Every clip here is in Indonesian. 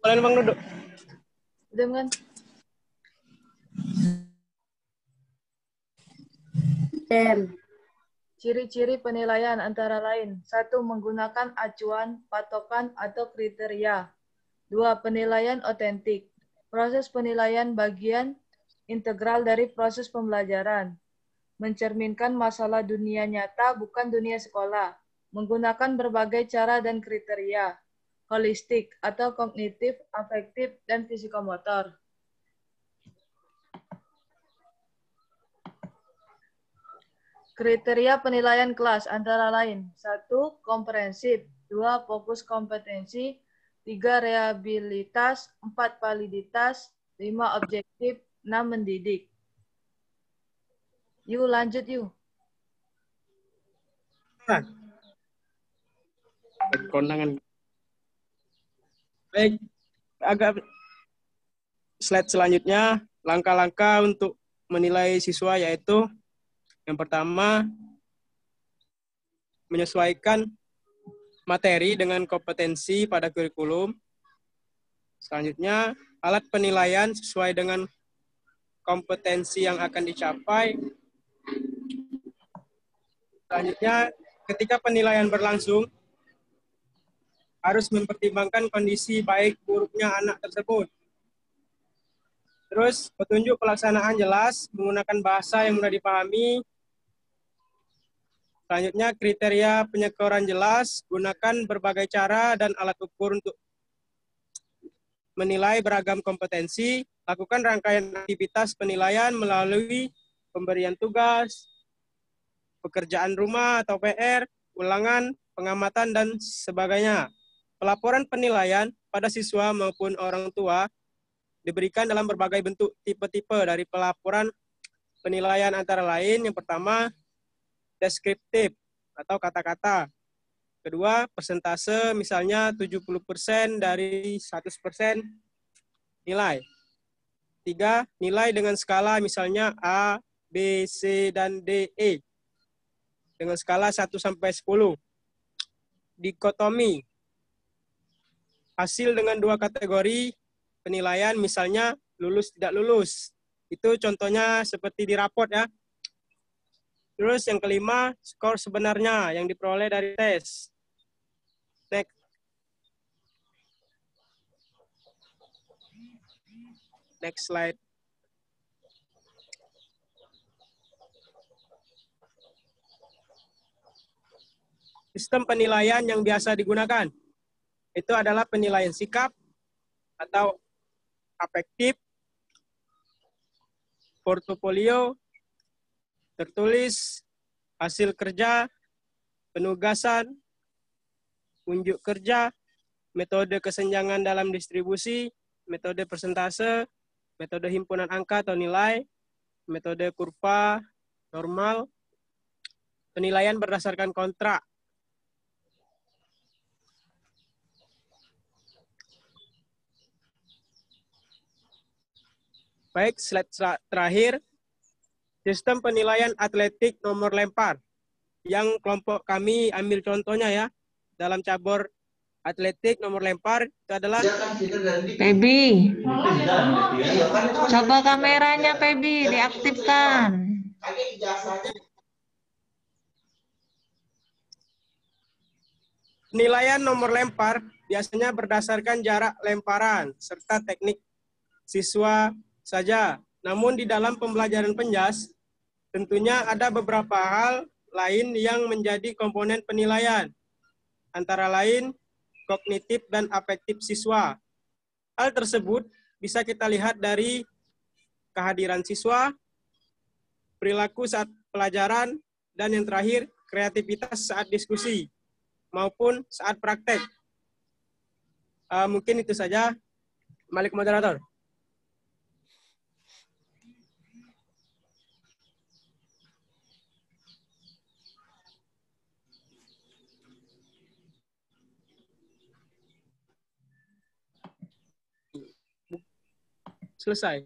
Boleh Bang duduk. Udah kan? Ciri-ciri penilaian antara lain. 1. Menggunakan acuan, patokan, atau kriteria. 2. Penilaian otentik. Proses penilaian bagian integral dari proses pembelajaran. Mencerminkan masalah dunia nyata, bukan dunia sekolah. Menggunakan berbagai cara dan kriteria. Holistik atau kognitif, afektif, dan fisikomotor. Kriteria penilaian kelas antara lain. 1. Komprehensif. 2. Fokus kompetensi. 3. Reliabilitas. 4. Validitas. 5. Objektif. 6. Mendidik. Yuk lanjut yuk. Kondangan. Baik, agak slide selanjutnya, langkah-langkah untuk menilai siswa yaitu yang pertama, menyesuaikan materi dengan kompetensi pada kurikulum. Selanjutnya, alat penilaian sesuai dengan kompetensi yang akan dicapai. Selanjutnya, ketika penilaian berlangsung, harus mempertimbangkan kondisi baik buruknya anak tersebut. Terus, petunjuk pelaksanaan jelas, menggunakan bahasa yang mudah dipahami. Selanjutnya, kriteria penyekoran jelas, gunakan berbagai cara dan alat ukur untuk menilai beragam kompetensi, lakukan rangkaian aktivitas penilaian melalui pemberian tugas, pekerjaan rumah atau PR, ulangan, pengamatan, dan sebagainya. Pelaporan penilaian pada siswa maupun orang tua diberikan dalam berbagai bentuk tipe-tipe dari pelaporan penilaian antara lain. Yang pertama, deskriptif atau kata-kata. Kedua, persentase, misalnya 70% dari 100% nilai. 3, nilai dengan skala misalnya A, B, C, dan D, E. Dengan skala 1 sampai 10. Dikotomi. Hasil dengan 2 kategori penilaian, misalnya lulus tidak lulus. Itu contohnya seperti di raport ya. Terus yang kelima, skor sebenarnya yang diperoleh dari tes. Next slide. Sistem penilaian yang biasa digunakan itu adalah penilaian sikap atau afektif, portofolio, tertulis, hasil kerja, penugasan, unjuk kerja, metode kesenjangan dalam distribusi, metode persentase, metode himpunan angka atau nilai, metode kurva normal, penilaian berdasarkan kontrak. Baik, slide terakhir, sistem penilaian atletik nomor lempar. Yang kelompok kami ambil contohnya ya, dalam cabur atletik nomor lempar itu adalah Pebi, coba kameranya Pebi diaktifkan. penilaian nomor lempar biasanya berdasarkan jarak lemparan serta teknik siswa saja. Namun di dalam pembelajaran penjas, tentunya ada beberapa hal lain yang menjadi komponen penilaian. Antara lain, kognitif dan afektif siswa. Hal tersebut bisa kita lihat dari kehadiran siswa, perilaku saat pelajaran, dan yang terakhir, kreativitas saat diskusi, maupun saat praktek. Mungkin itu saja. Balik moderator. Selesai.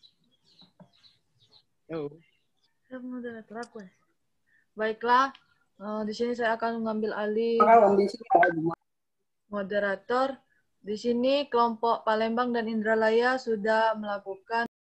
Baiklah, Di sini saya akan mengambil alih moderator. Di sini kelompok Palembang dan Indralaya sudah melakukan